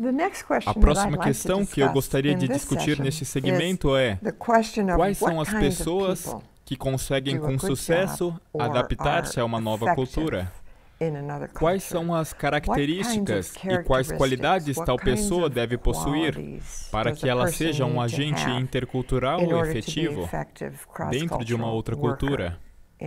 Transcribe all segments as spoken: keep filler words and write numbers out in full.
A próxima questão que eu gostaria de discutir neste segmento é: quais são as pessoas que conseguem com sucesso adaptar-se a uma nova cultura? Quais são as características e quais qualidades tal pessoa deve possuir para que ela seja um agente intercultural efetivo dentro de uma outra cultura?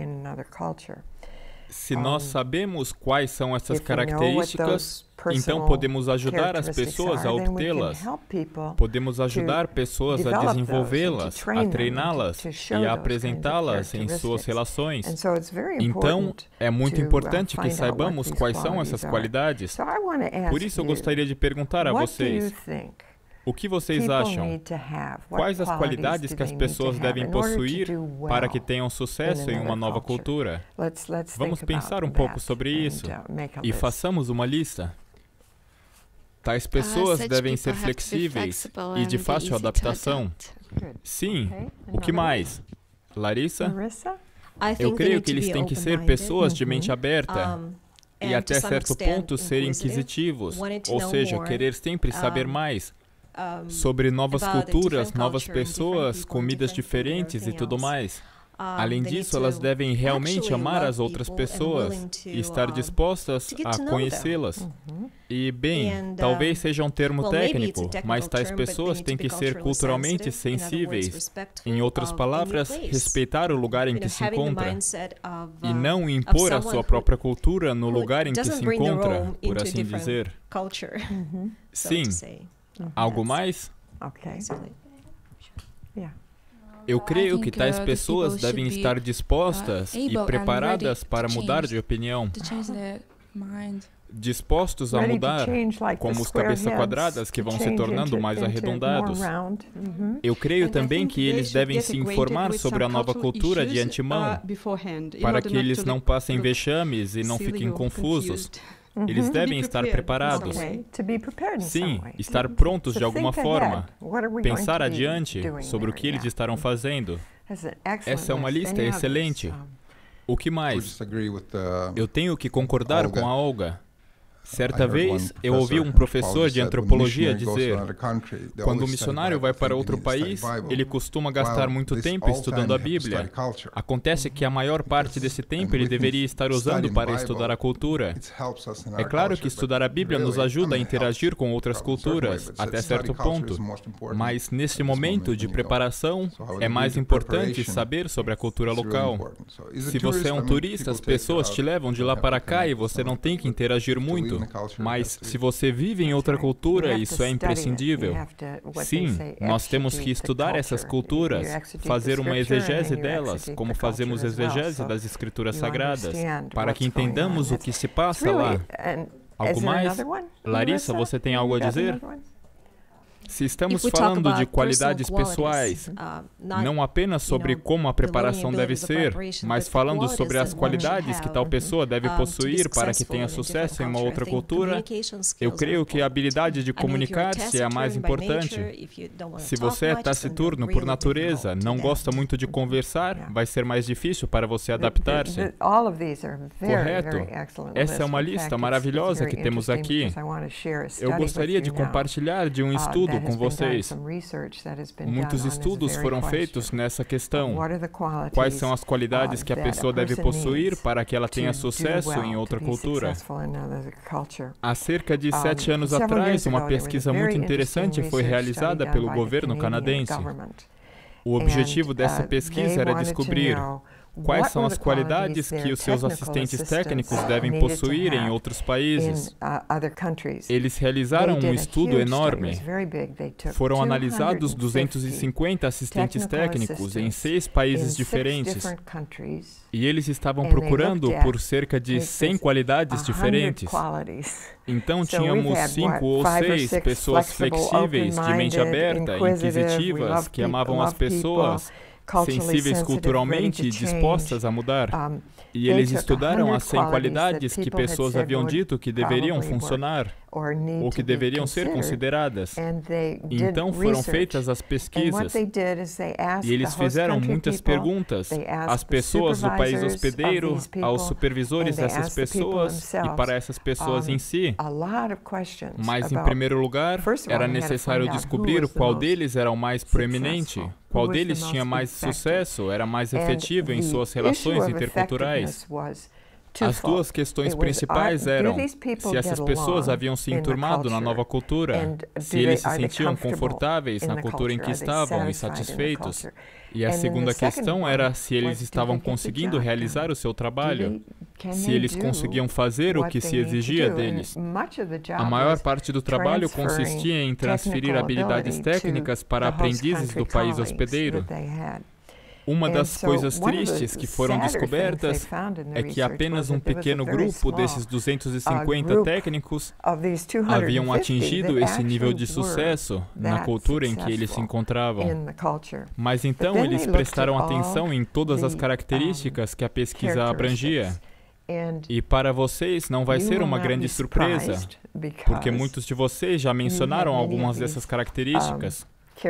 Se nós sabemos quais são essas características, então podemos ajudar as pessoas a obtê-las. Podemos ajudar pessoas a desenvolvê-las, a treiná-las e a apresentá-las em suas relações. Então, é muito importante que saibamos quais são essas qualidades. Por isso, eu gostaria de perguntar a vocês: o que vocês acham? Quais as qualidades que as pessoas devem possuir para que tenham sucesso em uma nova cultura? Vamos pensar um pouco sobre isso e façamos uma lista. Tais pessoas devem ser flexíveis e de fácil adaptação. Sim. O que mais? Larissa? Eu creio que eles têm que ser pessoas de mente aberta e até certo ponto ser inquisitivos, ou seja, querer sempre saber mais sobre novas culturas, novas pessoas, comidas diferentes e tudo mais. Além disso, elas devem realmente amar as outras pessoas e estar dispostas a conhecê-las. E, bem, talvez seja um termo técnico, mas tais pessoas têm que ser culturalmente sensíveis. Em outras palavras, respeitar o lugar em que se encontra e não impor a sua própria cultura no lugar em que se encontra, por assim dizer. Sim. Algo mais? Eu creio que tais pessoas devem estar dispostas e preparadas para mudar de opinião. Dispostos a mudar, como os cabeças quadradas que vão se tornando mais arredondados. Eu creio também que eles devem se informar sobre a nova cultura de antemão, para que eles não passem vexames e não fiquem confusos. Eles devem estar preparados. Sim, estar prontos de alguma forma. Pensar adiante sobre o que eles estarão fazendo. Essa é uma lista excelente. O que mais? Eu tenho que concordar com a Olga. Certa vez, eu ouvi um professor de antropologia dizer: quando o missionário vai para outro país, ele costuma gastar muito tempo estudando a Bíblia. Acontece que a maior parte desse tempo ele deveria estar usando para estudar a cultura. É claro que estudar a Bíblia nos ajuda a interagir com outras culturas, até certo ponto. Mas, nesse momento de preparação, é mais importante saber sobre a cultura local. Se você é um turista, as pessoas te levam de lá para cá e você não tem que interagir muito. Mas, se você vive em outra cultura, isso é imprescindível. Sim, nós temos que estudar essas culturas, fazer uma exegese delas, como fazemos exegese das Escrituras Sagradas, para que entendamos o que se passa lá. Algo mais? Larissa, você tem algo a dizer? Se estamos falando de qualidades pessoais, não apenas sobre como a preparação deve ser, mas falando sobre as qualidades que tal pessoa deve possuir para que tenha sucesso em uma outra cultura, eu creio que a habilidade de comunicar-se é a mais importante. Se você é taciturno por natureza, não gosta muito de conversar, vai ser mais difícil para você adaptar-se. Correto? Essa é uma lista maravilhosa que temos aqui. Eu gostaria de compartilhar de um estudo com vocês. Muitos estudos foram feitos nessa questão. Quais são as qualidades que a pessoa deve possuir para que ela tenha sucesso em outra cultura? Há cerca de sete anos atrás, uma pesquisa muito interessante foi realizada pelo governo canadense. O objetivo dessa pesquisa era descobrir quais são as qualidades que os seus assistentes técnicos devem possuir em outros países. Eles realizaram um estudo enorme. Foram analisados duzentos e cinquenta assistentes técnicos em seis países diferentes. E eles estavam procurando por cerca de cem qualidades diferentes. Então, tínhamos cinco ou seis pessoas flexíveis, de mente aberta, inquisitivas, que amavam as pessoas sensíveis culturalmente e dispostas a mudar. E eles estudaram as cem qualidades que pessoas haviam dito que deveriam funcionar ou que deveriam ser consideradas. Então foram feitas as pesquisas e eles fizeram muitas perguntas às pessoas do país hospedeiro, aos supervisores dessas pessoas e para essas pessoas em si. Mas, em primeiro lugar, era necessário descobrir qual deles era o mais proeminente, qual deles tinha mais sucesso, era mais efetivo em suas relações interculturais. As duas questões principais eram se essas pessoas haviam se enturmado na nova cultura, se eles se sentiam confortáveis na cultura em que estavam e satisfeitos. E a segunda questão era se eles estavam conseguindo realizar o seu trabalho, se eles conseguiam fazer o que se exigia deles. A maior parte do trabalho consistia em transferir habilidades técnicas para aprendizes do país hospedeiro. Uma das coisas tristes que foram descobertas é que apenas um pequeno grupo desses duzentos e cinquenta técnicos haviam atingido esse nível de sucesso na cultura em que eles se encontravam. Mas então eles prestaram atenção em todas as características que a pesquisa abrangia. E para vocês não vai ser uma grande surpresa, porque muitos de vocês já mencionaram algumas dessas características.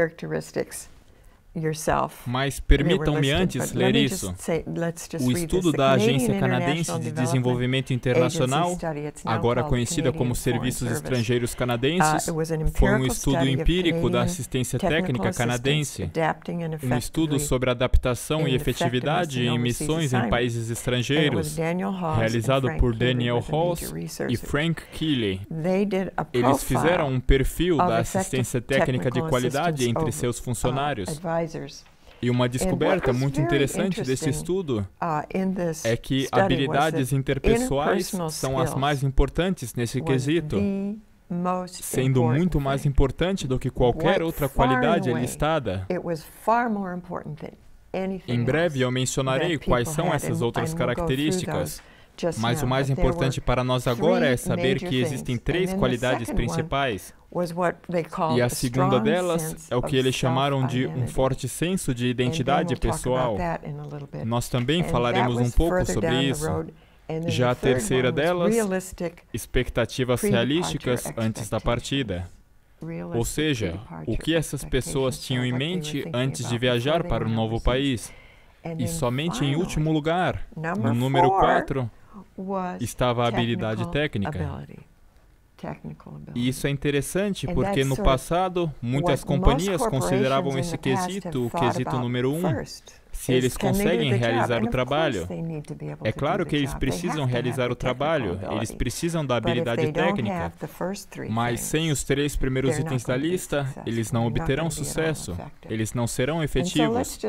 Mas permitam-me antes ler isso. O estudo da Agência Canadense de Desenvolvimento Internacional, agora conhecida como Serviços Estrangeiros Canadenses, foi um estudo empírico da assistência técnica canadense, um estudo sobre adaptação e efetividade em missões em países estrangeiros, realizado por Daniel Halls e Frank Keeley. Eles fizeram um perfil da assistência técnica de qualidade entre seus funcionários. E uma descoberta muito interessante desse estudo é que habilidades interpessoais são as mais importantes nesse quesito, sendo muito mais importante do que qualquer outra qualidade listada. Em breve eu mencionarei quais são essas outras características, mas o mais importante para nós agora é saber que existem três qualidades principais. E a segunda delas é o que eles chamaram de um forte senso de identidade pessoal. Nós também falaremos um pouco sobre isso. Já a terceira delas, expectativas realísticas antes da partida. Ou seja, o que essas pessoas tinham em mente antes de viajar para um novo país. E somente em último lugar, no número quatro, estava a habilidade técnica. E isso é interessante porque no passado, muitas companhias consideravam esse quesito o quesito número um. Se eles conseguem realizar o trabalho. É claro que eles precisam realizar o trabalho, eles precisam da habilidade técnica, mas sem os três primeiros itens da lista, eles não obterão sucesso, eles não serão efetivos.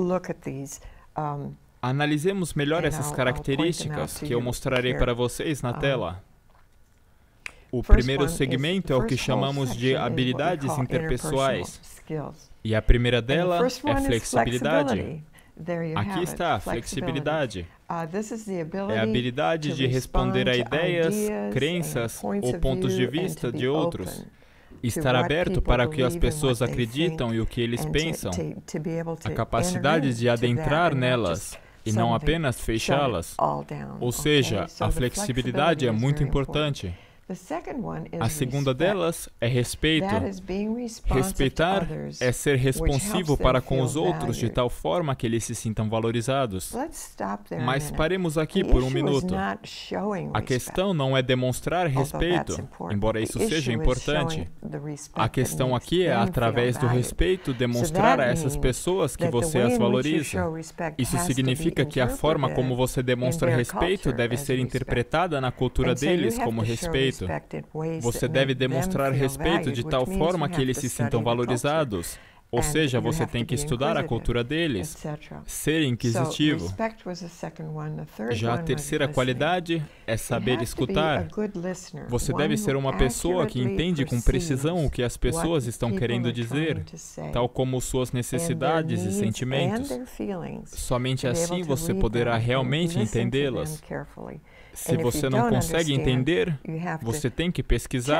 Analisemos melhor essas características que eu mostrarei para vocês na tela. O primeiro segmento é o que chamamos de habilidades interpessoais. E a primeira dela é flexibilidade. Aqui está a flexibilidade. É a habilidade de responder a ideias, crenças ou pontos de vista de outros. Estar aberto para o que as pessoas acreditam e o que eles pensam. A capacidade de adentrar nelas e não apenas fechá-las. Ou seja, a flexibilidade é muito importante. A segunda delas é respeito. Respeitar é ser responsivo para com os outros de tal forma que eles se sintam valorizados. Mas paremos aqui por um minuto. A questão não é demonstrar respeito, embora isso seja importante. A questão aqui é, através do respeito, demonstrar a essas pessoas que você as valoriza. Isso significa que a forma como você demonstra respeito deve ser interpretada na cultura deles como respeito. Você deve demonstrar respeito de tal forma que eles se sintam valorizados. Ou seja, você tem que estudar a cultura deles, ser inquisitivo. Já a terceira qualidade é saber escutar. Você deve ser uma pessoa que entende com precisão o que as pessoas estão querendo dizer, tal como suas necessidades e sentimentos. Somente assim você poderá realmente entendê-las. Se você não consegue entender, você tem que pesquisar,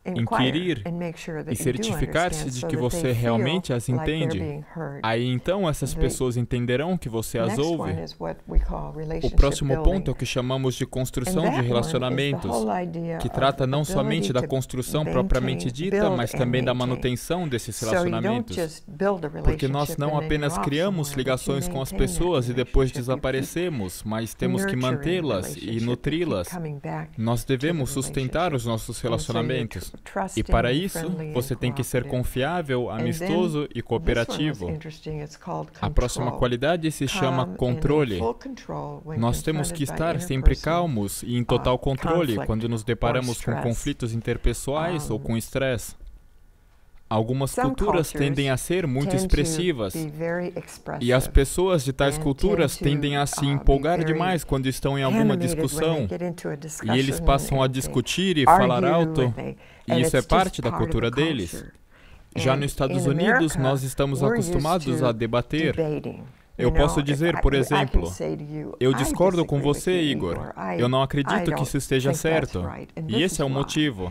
inquirir e certificar-se de que você realmente as entende. Aí então essas pessoas entenderão que você as ouve. O próximo ponto é o que chamamos de construção de relacionamentos, que trata não somente da construção propriamente dita, mas também da manutenção desses relacionamentos. Porque nós não apenas criamos ligações com as pessoas e depois desaparecemos, mas temos que mantê-las e nutri-las. Nós devemos sustentar os nossos relacionamentos. E para isso, você tem que ser confiável, amistoso e cooperativo. A próxima qualidade se chama controle. Nós temos que estar sempre calmos e em total controle quando nos deparamos com conflitos interpessoais ou com estresse. Algumas culturas tendem a ser muito expressivas, e as pessoas de tais culturas tendem a se empolgar demais quando estão em alguma discussão, e eles passam a discutir e falar alto, e isso é parte da cultura deles. Já nos Estados Unidos, nós estamos acostumados a debater. Eu posso dizer, por exemplo, eu discordo com você, Igor. Eu não acredito que isso esteja certo. E esse é o motivo.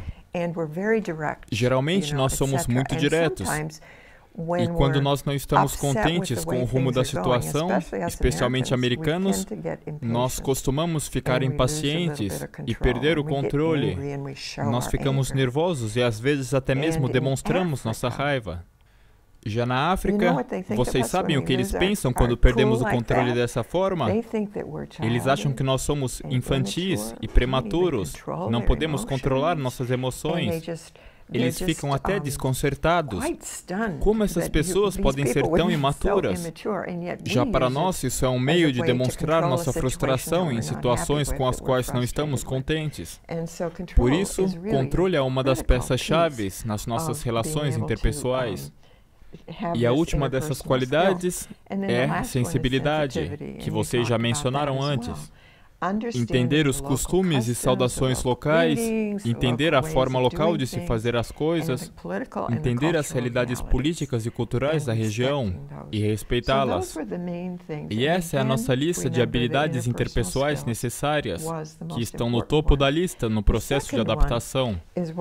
Geralmente nós somos muito diretos. E quando nós não estamos contentes com o rumo da situação, especialmente americanos, nós costumamos ficar impacientes e perder o controle. Nós ficamos nervosos e às vezes até mesmo demonstramos nossa raiva. Já na África, vocês sabem o que eles pensam quando perdemos o controle dessa forma? Eles acham que nós somos infantis e prematuros, não podemos controlar nossas emoções. Eles ficam até desconcertados. Como essas pessoas podem ser tão imaturas? Já para nós, isso é um meio de demonstrar nossa frustração em situações com as quais não estamos contentes. Por isso, controle é uma das peças-chave nas nossas relações interpessoais. E a última dessas qualidades é sensibilidade, que vocês já mencionaram antes. Entender os costumes e saudações locais, entender a forma local de se fazer as coisas, entender as realidades políticas e culturais da região e respeitá-las. E essa é a nossa lista de habilidades interpessoais necessárias, que estão no topo da lista no processo de adaptação.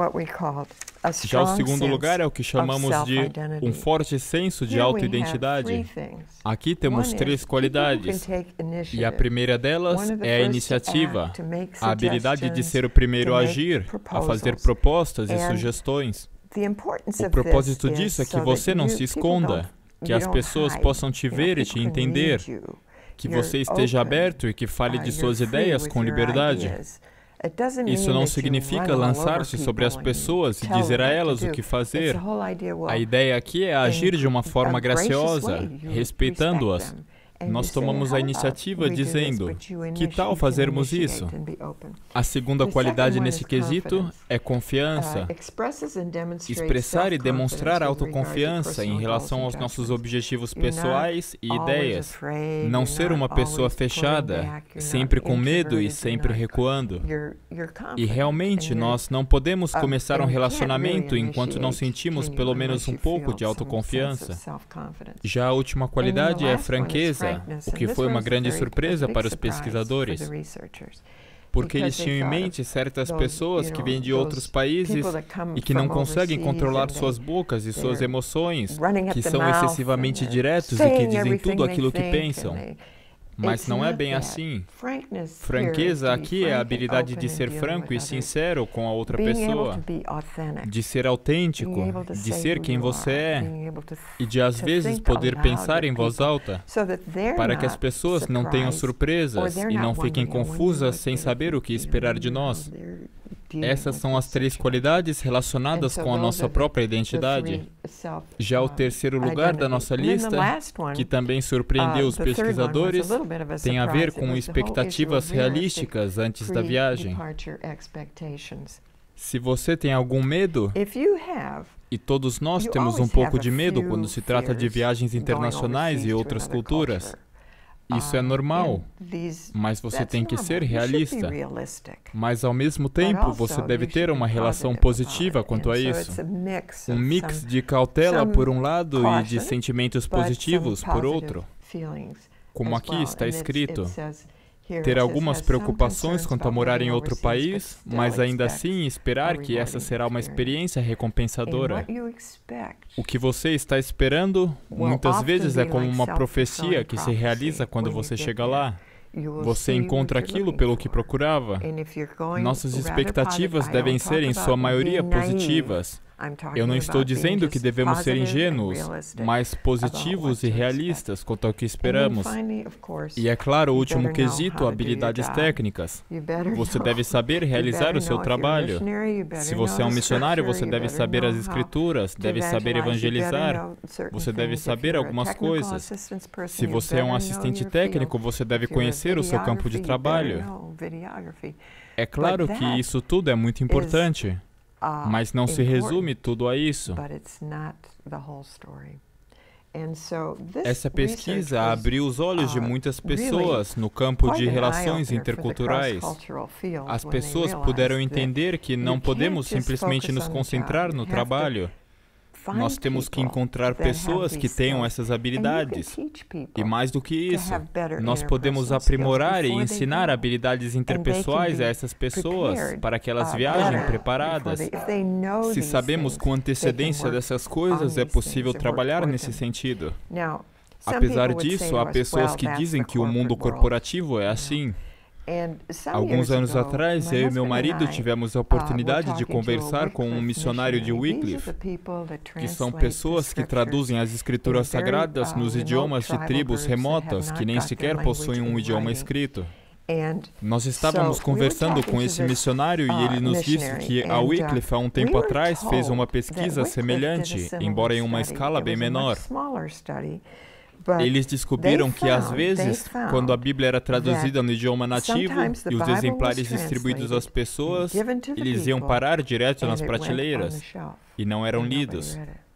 Já o segundo lugar é o que chamamos de um forte senso de autoidentidade. Aqui temos três qualidades, e a primeira delas é a iniciativa, a habilidade de ser o primeiro a agir, a fazer propostas e sugestões. O propósito disso é que você não se esconda, que as pessoas possam te ver e te entender, que você esteja aberto e que fale de suas ideias com liberdade. Isso não significa lançar-se sobre as pessoas e dizer a elas o que fazer. A ideia aqui é agir de uma forma graciosa, respeitando-as. Nós tomamos a iniciativa dizendo, que tal fazermos isso? A segunda qualidade nesse quesito é confiança. Expressar e demonstrar autoconfiança em relação aos nossos objetivos pessoais e ideias. Não ser uma pessoa fechada, sempre com medo e sempre recuando. E realmente nós não podemos começar um relacionamento enquanto não sentimos pelo menos um pouco de autoconfiança. Já a última qualidade é franqueza, o que foi uma grande surpresa para os pesquisadores, porque eles tinham em mente certas pessoas que vêm de outros países e que não conseguem controlar suas bocas e suas emoções, que são excessivamente diretos e que dizem tudo aquilo que pensam. Mas não é bem assim. Franqueza aqui é a habilidade de ser franco e sincero com a outra pessoa, de ser autêntico, de ser quem você é, e de às vezes poder pensar em voz alta, para que as pessoas não tenham surpresas e não fiquem confusas sem saber o que esperar de nós. Essas são as três qualidades relacionadas com a nossa própria identidade. Já o terceiro lugar da nossa lista, que também surpreendeu os pesquisadores, tem a ver com expectativas realísticas antes da viagem. Se você tem algum medo, e todos nós temos um pouco de medo quando se trata de viagens internacionais e outras culturas, isso é normal, mas você tem que ser realista. Mas, ao mesmo tempo, você deve ter uma relação positiva quanto a isso. Um mix de cautela por um lado e de sentimentos positivos por outro. Como aqui está escrito, ter algumas preocupações quanto a morar em outro país, mas ainda assim esperar que essa será uma experiência recompensadora. O que você está esperando, muitas vezes é como uma profecia que se realiza quando você chega lá. Você encontra aquilo pelo que procurava. Nossas expectativas devem ser, em sua maioria, positivas. Eu não estou dizendo que devemos ser ingênuos, mas positivos e realistas quanto ao que esperamos. E é claro, o último quesito, habilidades técnicas. Você deve saber realizar o seu trabalho. Se você é um missionário, você deve saber as escrituras, deve saber evangelizar, você deve saber algumas coisas. Se você é um assistente técnico, você deve conhecer o seu campo de trabalho. É claro que isso tudo é muito importante. Mas não se resume tudo a isso. Essa pesquisa abriu os olhos de muitas pessoas no campo de relações interculturais. As pessoas puderam entender que não podemos simplesmente nos concentrar no trabalho. Nós temos que encontrar pessoas que tenham essas habilidades. E mais do que isso, nós podemos aprimorar e ensinar habilidades interpessoais a essas pessoas para que elas viajem preparadas. Se sabemos com antecedência dessas coisas, é possível trabalhar nesse sentido. Apesar disso, há pessoas que dizem que o mundo corporativo é assim. Alguns anos atrás, eu e meu marido tivemos a oportunidade de conversar com um missionário de Wycliffe, que são pessoas que traduzem as escrituras sagradas nos idiomas de tribos remotas que nem sequer possuem um idioma escrito. Nós estávamos conversando com esse missionário e ele nos disse que a Wycliffe, há um tempo atrás, fez uma pesquisa semelhante, embora em uma escala bem menor. Eles descobriram que, às vezes, quando a Bíblia era traduzida no idioma nativo e os exemplares distribuídos às pessoas, eles iam parar direto nas prateleiras e não eram lidos.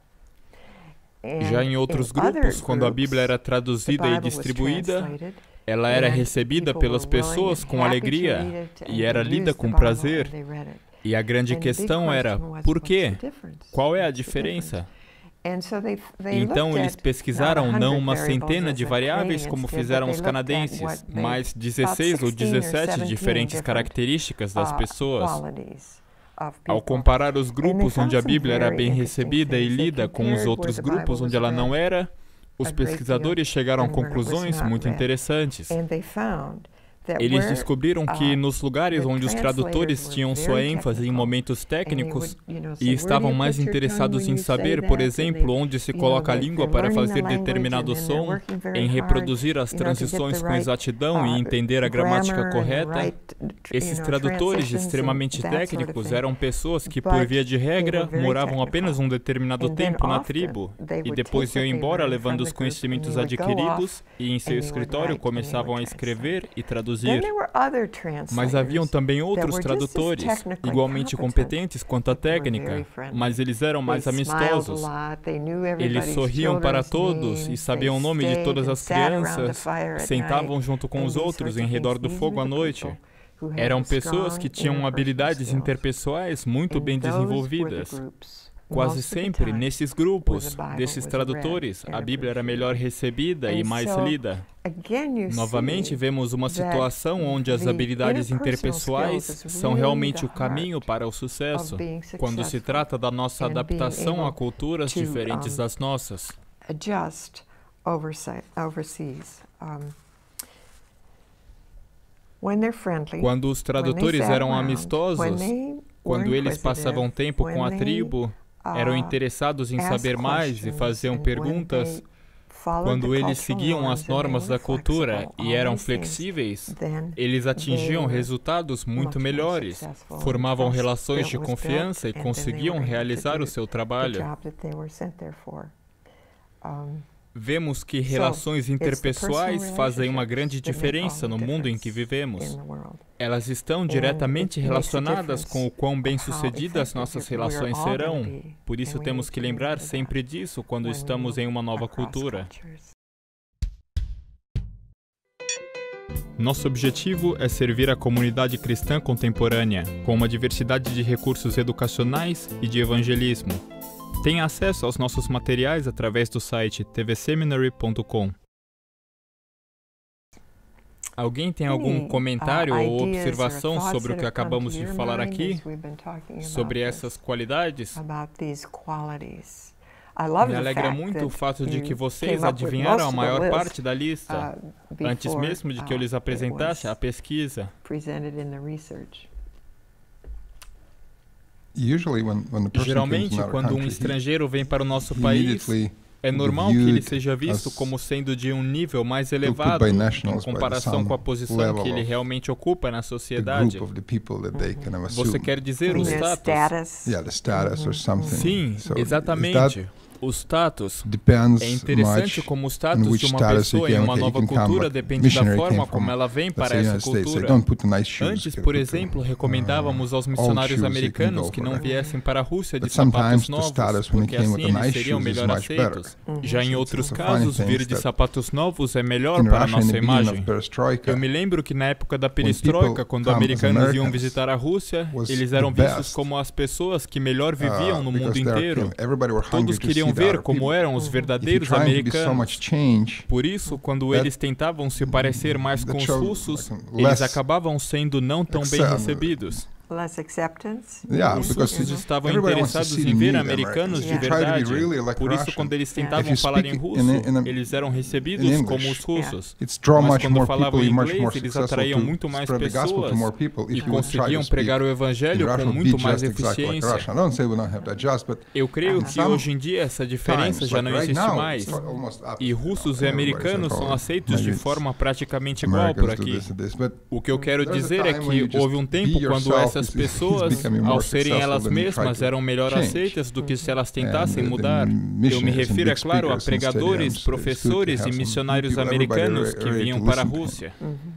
Já em outros grupos, quando a Bíblia era traduzida e distribuída, ela era recebida pelas pessoas com alegria e era lida com prazer. E a grande questão era, por quê? Qual é a diferença? Então, eles pesquisaram não uma centena de variáveis como fizeram os canadenses, mas dezesseis ou dezessete diferentes características das pessoas. Ao comparar os grupos onde a Bíblia era bem recebida e lida com os outros grupos onde ela não era, os pesquisadores chegaram a conclusões muito interessantes. Eles descobriram que nos lugares onde os tradutores tinham sua ênfase em momentos técnicos e estavam mais interessados em saber, por exemplo, onde se coloca a língua para fazer determinado som, em reproduzir as transições com exatidão e entender a gramática correta, esses tradutores extremamente técnicos eram pessoas que, por via de regra, moravam apenas um determinado tempo na tribo e depois iam embora levando os conhecimentos adquiridos e em seu escritório começavam a escrever e traduzir. Mas haviam também outros tradutores, igualmente competentes quanto à técnica, mas eles eram mais amistosos. Eles sorriam para todos e sabiam o nome de todas as crianças, sentavam junto com os outros em redor do fogo à noite. Eram pessoas que tinham habilidades interpessoais muito bem desenvolvidas. Quase sempre, nesses grupos, desses tradutores, a Bíblia era melhor recebida e mais lida. Novamente, vemos uma situação onde as habilidades interpessoais são realmente o caminho para o sucesso, quando se trata da nossa adaptação a culturas diferentes das nossas. Quando os tradutores eram amistosos, quando eles passavam tempo com a tribo, eram interessados em saber mais e faziam perguntas, quando eles seguiam as normas da cultura e eram flexíveis, eles atingiam resultados muito melhores, formavam relações de confiança e conseguiam realizar o seu trabalho. Vemos que relações interpessoais fazem uma grande diferença no mundo em que vivemos. Elas estão diretamente relacionadas com o quão bem-sucedidas nossas relações serão. Por isso temos que lembrar sempre disso quando estamos em uma nova cultura. Nosso objetivo é servir a comunidade cristã contemporânea, com uma diversidade de recursos educacionais e de evangelismo. Tenha acesso aos nossos materiais através do site t v seminary ponto com. Alguém tem algum comentário ou observação sobre o que acabamos de falar aqui? Sobre essas qualidades? Me alegra muito o fato de que vocês adivinharam a maior parte da lista, antes mesmo de que eu lhes apresentasse a pesquisa. Geralmente, quando um estrangeiro vem para o nosso país, é normal que ele seja visto como sendo de um nível mais elevado em comparação com a posição que ele realmente ocupa na sociedade. Você quer dizer o status? Sim, exatamente. O status é interessante como o status de uma pessoa em uma nova cultura depende da forma como ela vem para essa cultura. Antes, por exemplo, recomendávamos aos missionários americanos que não viessem para a Rússia de sapatos novos, porque assim eles seriam melhor aceitos. Já em outros casos, vir de sapatos novos é melhor para a nossa imagem. Eu me lembro que na época da perestroika, quando americanos iam visitar a Rússia, eles eram vistos como as pessoas que melhor viviam no mundo inteiro. Todos queriam ver como eram os verdadeiros americanos. Por isso, quando eles tentavam se parecer mais com os russos, eles acabavam sendo não tão bem recebidos. Os russos estavam interessados em ver americanos de verdade. Por isso, quando eles tentavam falar em russo, eles eram recebidos como os russos. Mas quando falavam em inglês, eles atraíam muito mais pessoas e conseguiam pregar o evangelho com muito mais eficiência. Eu creio que hoje em dia essa diferença já não existe mais. E russos e americanos são aceitos de forma praticamente igual por aqui. O que eu quero dizer é que houve um tempo quando essa Essas pessoas, ao serem elas mesmas, eram melhor aceitas do que se elas tentassem mudar. Eu me refiro, é claro, a pregadores, professores e missionários americanos que vinham para a Rússia.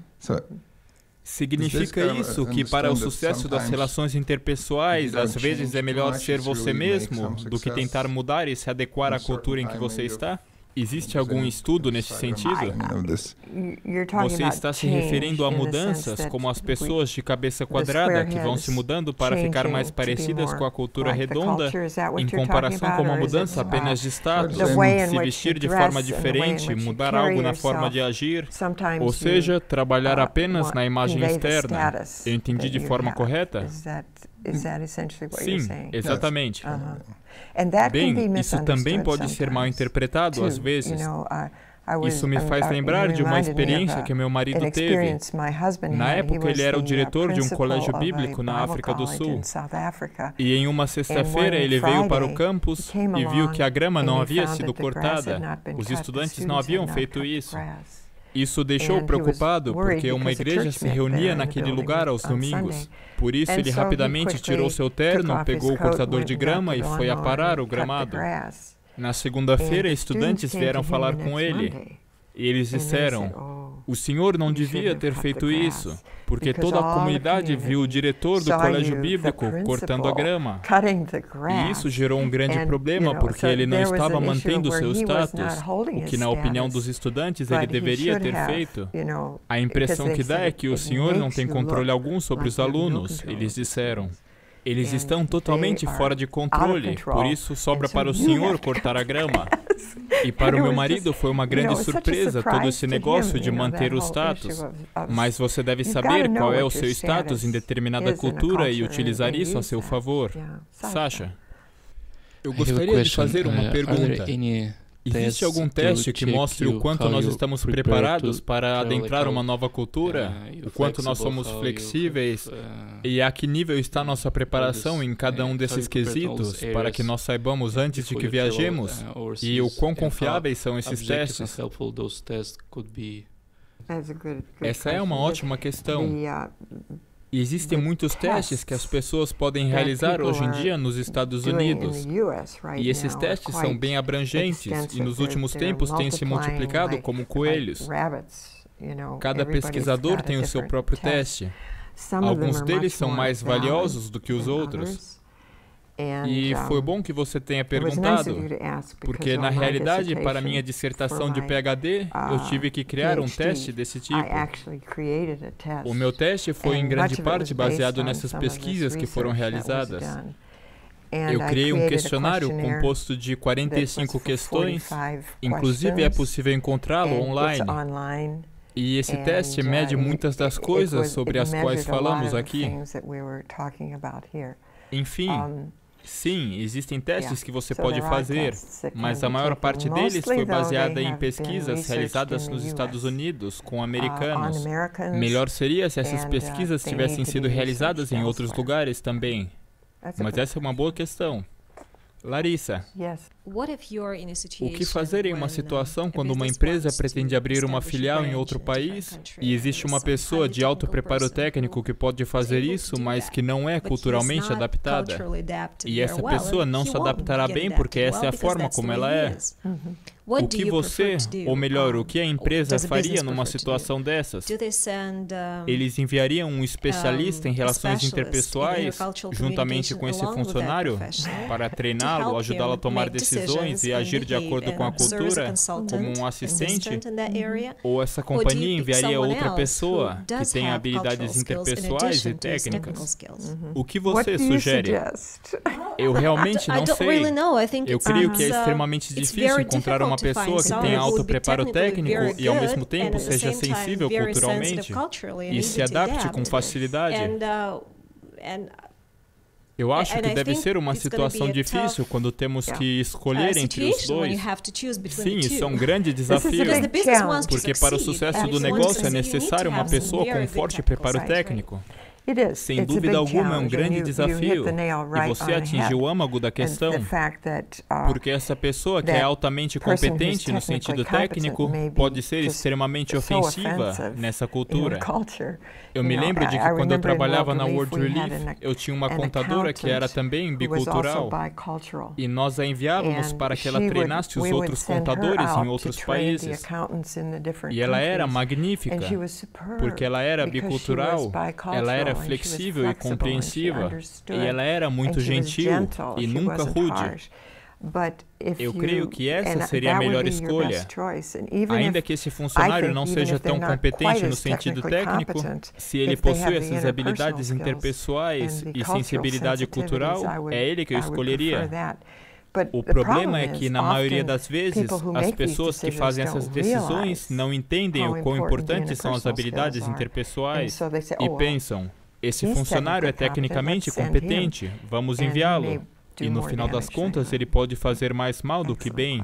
Significa isso que para o sucesso das relações interpessoais, às vezes é melhor ser você mesmo do que tentar mudar e se adequar à cultura em que você está? Existe algum estudo nesse sentido? Você está se referindo a mudanças como as pessoas de cabeça quadrada que vão se mudando para ficar mais parecidas com a cultura redonda, em comparação com uma mudança apenas de status, se vestir de forma diferente, mudar algo na forma de agir, ou seja, trabalhar apenas na imagem externa. Eu entendi de forma correta? Sim, exatamente. Bem, isso também pode ser mal interpretado às vezes. Isso me faz lembrar de uma experiência que meu marido teve. Na época, ele era o diretor de um colégio bíblico na África do Sul. E em uma sexta-feira, ele veio para o campus e viu que a grama não havia sido cortada. Os estudantes não haviam feito isso. Isso o deixou preocupado, porque uma igreja se reunia naquele lugar aos domingos. Por isso, ele rapidamente tirou seu terno, pegou o cortador de grama e foi aparar o gramado. Na segunda-feira, estudantes vieram falar com ele. E eles disseram, o senhor não devia ter feito isso, porque toda a comunidade viu o diretor do colégio bíblico cortando a grama. E isso gerou um grande problema, porque ele não estava mantendo seu status, o que, na opinião dos estudantes, ele deveria ter feito. A impressão que dá é que o senhor não tem controle algum sobre os alunos, eles disseram. Eles estão totalmente fora de controle, por isso sobra para o senhor cortar a grama. E para o meu marido foi uma grande surpresa todo esse negócio de manter o status. Mas você deve saber qual é o seu status em determinada cultura e utilizar isso a seu favor. Sasha, eu gostaria de fazer uma pergunta. Existe algum teste que mostre o quanto nós estamos preparados para adentrar uma nova cultura? O quanto nós somos flexíveis? E a que nível está nossa preparação em cada um desses quesitos para que nós saibamos antes de que viajemos? E o quão confiáveis são esses testes? Essa é uma ótima questão. Existem muitos testes que as pessoas podem realizar hoje em dia nos Estados Unidos. E esses testes são bem abrangentes e nos últimos tempos têm se multiplicado como coelhos. Cada pesquisador tem o seu próprio teste. Alguns deles são mais valiosos do que os outros. E foi bom que você tenha perguntado, porque na realidade, para minha dissertação de PhD, eu tive que criar um teste desse tipo. O meu teste foi em grande parte baseado nessas pesquisas que foram realizadas. Eu criei um questionário composto de quarenta e cinco questões, inclusive é possível encontrá-lo online. E esse teste mede muitas das coisas sobre as quais falamos aqui. Enfim, sim, existem testes que você pode fazer, mas a maior parte deles foi baseada em pesquisas realizadas nos Estados Unidos com americanos. Melhor seria se essas pesquisas tivessem sido realizadas em outros lugares também. Mas essa é uma boa questão. Larissa, o que fazer em uma situação quando uma empresa pretende abrir uma filial em outro país e existe uma pessoa de alto preparo técnico que pode fazer isso, mas que não é culturalmente adaptada? E essa pessoa não se adaptará bem porque essa é a forma como ela é. O que você, ou melhor, o que a empresa faria numa situação dessas? Eles enviariam um especialista em relações interpessoais, juntamente com esse funcionário, para treiná-lo, ajudá-lo a tomar decisões e agir de acordo com a cultura, como um assistente? Ou essa companhia enviaria outra pessoa, que tem habilidades interpessoais e técnicas? O que você sugere? Eu realmente não sei. Eu creio que é extremamente difícil encontrar uma pessoa que tenha alto preparo técnico e, ao mesmo tempo, seja sensível culturalmente e se adapte com facilidade. Eu acho que deve ser uma situação difícil quando temos que escolher entre os dois. Sim, isso é um grande desafio, porque para o sucesso do negócio é necessário uma pessoa com um forte preparo técnico. Sem dúvida alguma, é um grande desafio, e você atingiu o âmago da questão, porque essa pessoa que é altamente competente no sentido técnico pode ser extremamente ofensiva nessa cultura. Eu me lembro de que quando eu trabalhava na World Relief, eu tinha uma contadora que era também bicultural, e nós a enviávamos para que ela treinasse os outros contadores em outros países. E ela era magnífica, porque ela era bicultural, ela era flexível e compreensiva, e ela era muito gentil e nunca rude. Eu creio que essa seria a melhor escolha. Ainda que esse funcionário não seja tão competente no sentido técnico, se ele possui essas habilidades interpessoais e sensibilidade cultural, é ele que eu escolheria. O problema é que, na maioria das vezes, as pessoas que fazem essas decisões não entendem o quão importantes são as habilidades interpessoais e pensam: esse funcionário é tecnicamente competente, vamos enviá-lo. E no final das contas, ele pode fazer mais mal do que bem.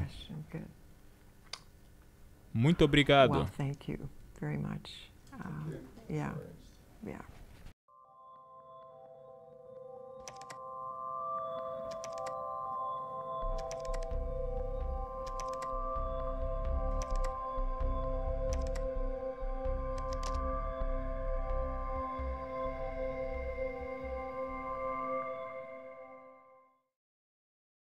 Muito obrigado. Well, thank you very much. Uh, yeah, yeah.